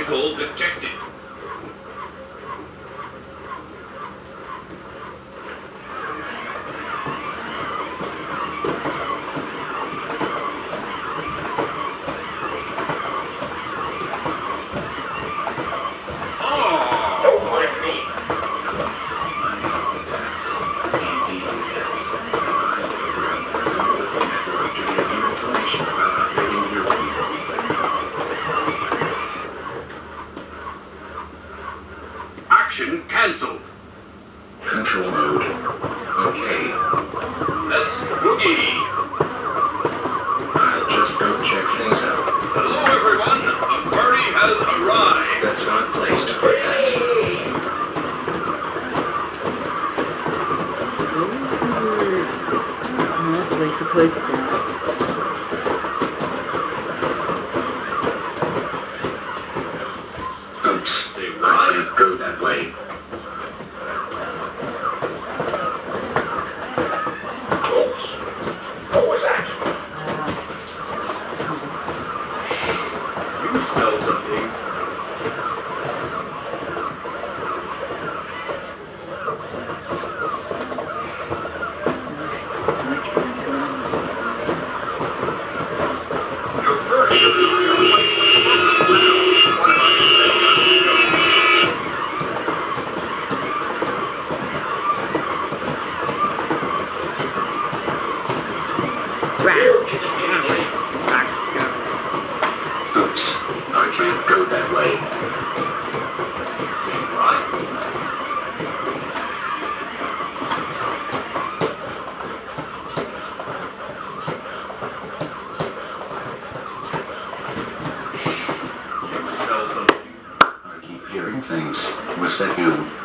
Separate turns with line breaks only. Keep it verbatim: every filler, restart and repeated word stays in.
Obstacle detected. Action cancelled.
Control mode. Okay.
Let's boogie.
I'll just go check things out.
Hello everyone, the party has arrived.
That's an odd place to put that.
Odd place to put that.
Oops.
Say
I
what?
can't go that way.
What was that? You smell something. Your first.
Oops. I can't go that way.
What? You smell something.
I keep hearing things. Was that you?